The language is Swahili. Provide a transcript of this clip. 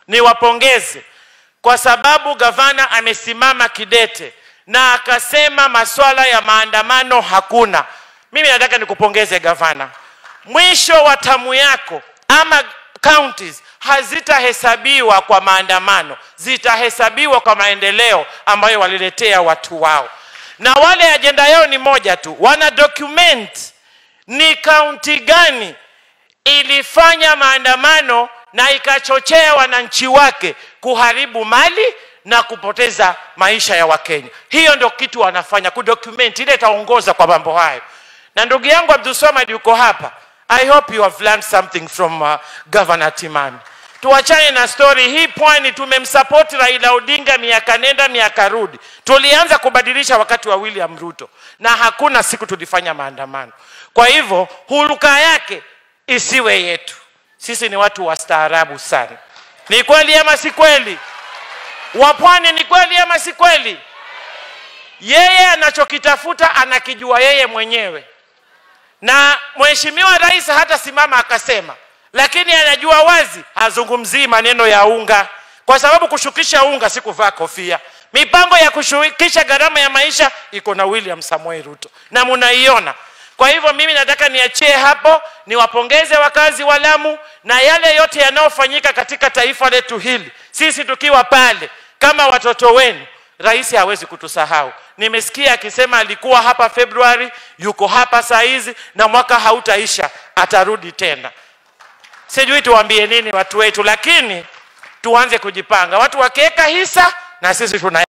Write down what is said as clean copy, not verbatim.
niwapongeze kwa sababu gavana amesimama kidete na akasema masuala ya maandamano hakuna. Mimi nataka nikupongeze gavana. Mwisho wa tamu yako ama counties hazitahesabiwa kwa maandamano, zitahesabiwa kwa maendeleo ambayo waliletea watu wao. Na wale agenda yao ni moja tu, wana document ni county gani ilifanya maandamano na ikachochea wananchi wake kuharibu mali na kupoteza maisha ya Wakenya. Hiyo ndio kitu wanafanya, kudocument, ile itaongoza kwa mambo hayo. Na ndugu yangu Abdulswamad yuko hapa. I hope you have learned something from Governor Timani. Tuachane na story hii. Pwani tumemsupport Raila Odinga miaka nenda miaka rudi. Tulianza kubadilisha wakati wa William RUTO na hakuna siku tulifanya maandamano. Kwa hivyo huruka yake isiwe yetu. Sisi ni watu wastaarabu sana. Ni kweli ama si kweli? Wapwani ni kweli ama si kweli? Yeye anachokitafuta anakijua yeye mwenyewe. Na Mheshimiwa Rais hata simama akasema, lakini anajua wazi hazungumzii maneno ya unga, kwa sababu kushukisha unga si kuvaa kofia. Mipango ya kushukisha gharama ya maisha iko na William Samoei Ruto na mnaiona. Kwa hivyo mimi nataka niachie hapo, niwapongeze wakazi wa Lamu na yale yote yanayofanyika katika taifa letu hili. Sisi tukiwa pale kama watoto wenu, Rais hawezi kutusahau. Nimesikia akisema alikuwa hapa Februari, yuko hapa saa hizi na mwaka hautaisha atarudi tena. Sijui tuambie nini watu wetu, lakini tuanze kujipanga. Watu wakiweka hisa na sisi tuna